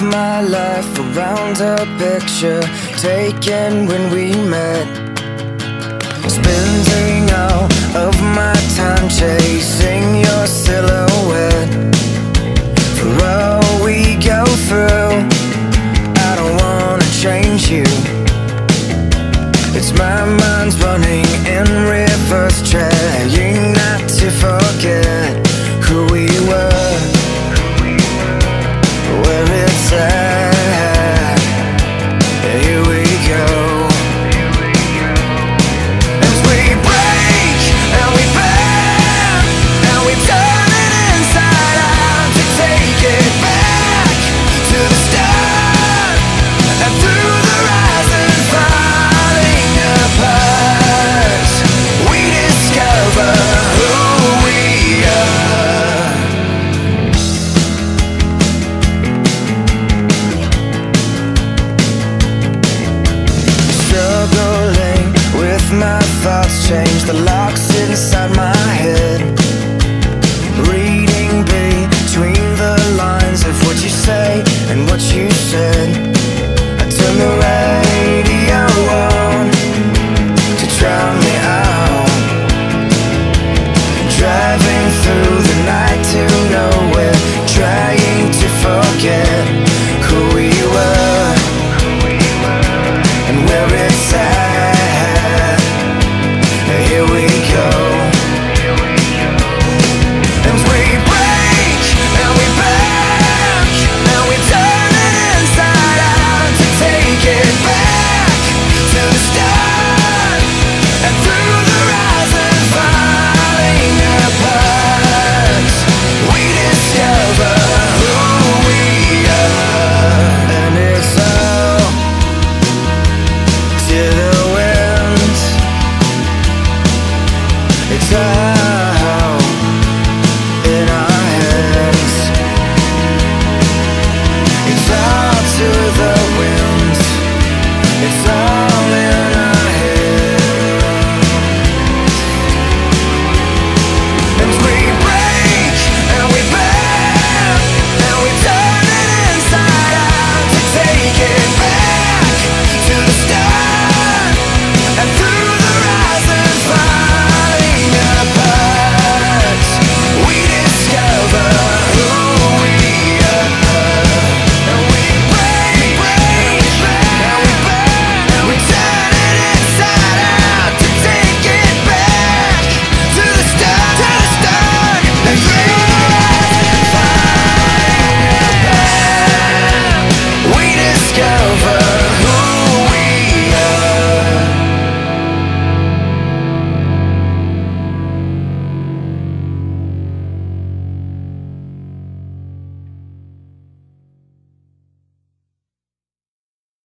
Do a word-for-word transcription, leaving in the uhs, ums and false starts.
my life around a picture taken when we met, spending all of my time chasing your silhouette. For all we go through, I don't wanna change you. It's my mind's running in reverse, trying not to forget who we were, where it's at. Here we go. As we break and we bend and we turn it inside out to take it back to the start, and through the rise and falling apart, we discover who we are. Struggling with my thoughts, change the locks inside my head, reading between the lines of what you say and what you said.